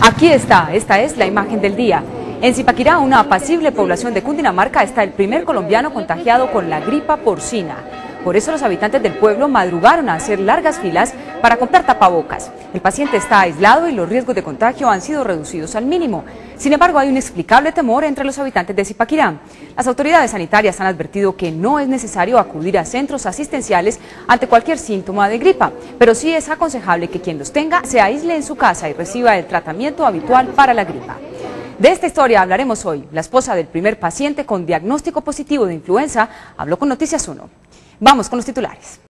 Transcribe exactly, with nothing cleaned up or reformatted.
Aquí está, esta es la imagen del día. En Zipaquirá, una apacible población de Cundinamarca, está el primer colombiano contagiado con la gripa porcina. Por eso los habitantes del pueblo madrugaron a hacer largas filas para comprar tapabocas. El paciente está aislado y los riesgos de contagio han sido reducidos al mínimo. Sin embargo, hay un inexplicable temor entre los habitantes de Zipaquirá. Las autoridades sanitarias han advertido que no es necesario acudir a centros asistenciales ante cualquier síntoma de gripa, pero sí es aconsejable que quien los tenga se aísle en su casa y reciba el tratamiento habitual para la gripa. De esta historia hablaremos hoy. La esposa del primer paciente con diagnóstico positivo de influenza habló con Noticias uno. Vamos con los titulares.